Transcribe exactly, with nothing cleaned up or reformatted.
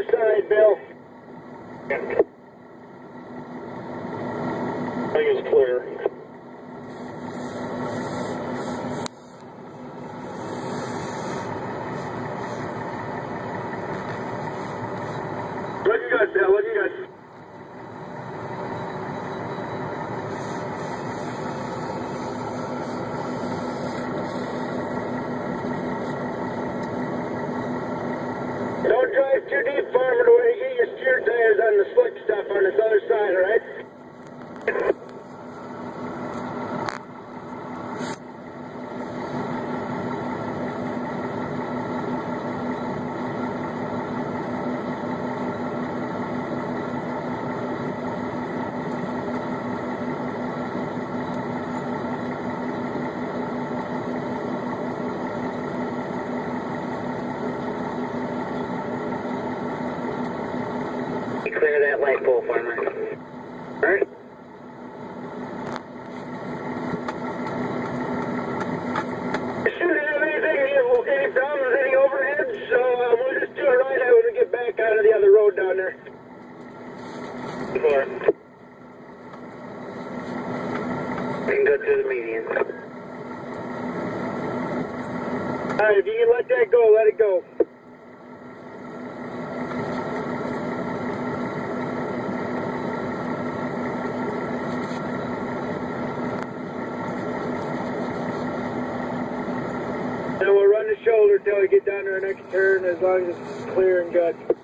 other side, Bill. I think it's clear. Looking good, Bill. Looking good. Don't drive too deep, farmer, the way you get your steer tires on the slick stuff on this other side, alright? Clear that light pole, farmer. Alright. Shouldn't have anything, any, any problems, any overheads, so uh, we'll just do it right out when we get back out of the other road down there. Four. We can go through the median. Alright, if you can let that go, let it go. Then we'll run the shoulder till we get down to our next turn, as long as it's clear and good.